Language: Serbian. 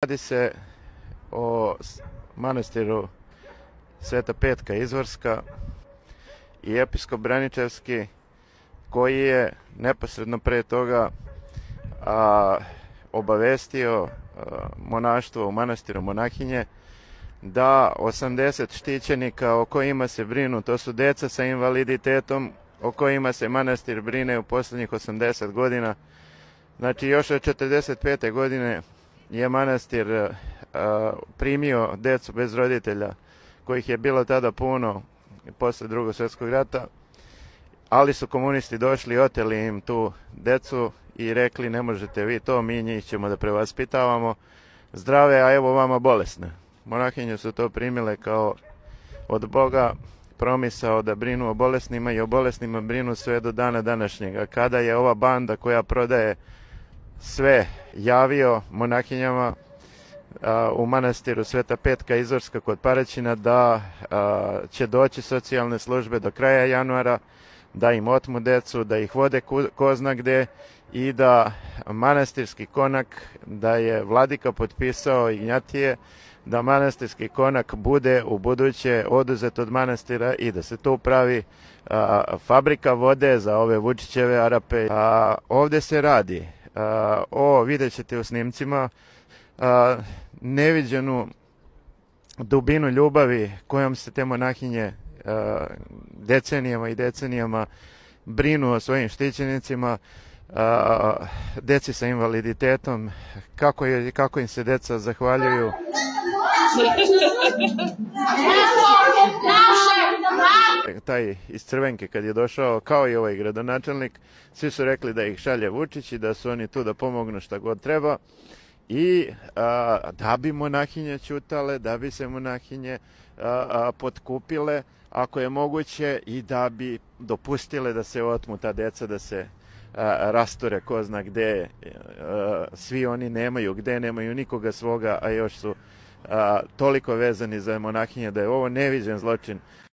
Radi se o manastiru Sveta Petka Izvorska i episkop Braničevski, koji je neposredno pre toga obavestio monaštvo u manastiru monahinje da 80 štićenika o kojima se brinu, to su deca sa invaliditetom o kojima se manastir brine u poslednjih 80 godina. Znači, još od 45. godine je manastir primio decu bez roditelja, kojih je bilo tada puno posle Drugog svjetskog rata, ali su komunisti došli i oteli im tu decu i rekli: ne možete vi to, mi njih ćemo da prevaspitavamo zdrave, a evo vama bolesne. Monahinje su to primile kao od Boga promisao da brinu o bolesnima i o bolesnima brinu sve do dana današnjega. Kada je ova banda koja prodaje sve javio monahinjama u manastiru Sveta Petka Izvorska kod Paraćina da će doći socijalne službe do kraja januara, da im otmu decu, da ih vode ko zna gde i da manastirski konak, da je vladika potpisao Ignjatije, da manastirski konak bude u buduće oduzet od manastira i da se tu pravi fabrika vode za ove Vučićeve Arape. Ovde se radi vidjet ćete u snimcima neviđenu dubinu ljubavi kojom se te monahinje decenijama i decenijama brinu o svojim štićenicima, deci sa invaliditetom, kako im se deca zahvaljuju. Taj iz Crvenke kad je došao, kao i ovaj gradonačelnik, svi su rekli da ih šalje Vučić i da su oni tu da pomognu šta god treba. I da bi monahinje ćutale, da bi se monahinje potkupile, ako je moguće, i da bi dopustile da se otmu ta deca, da se rasture ko zna gde. Svi oni nemaju gde, nemaju nikoga svoga, a još su toliko vezani za monahinje da je ovo neviđen zločin.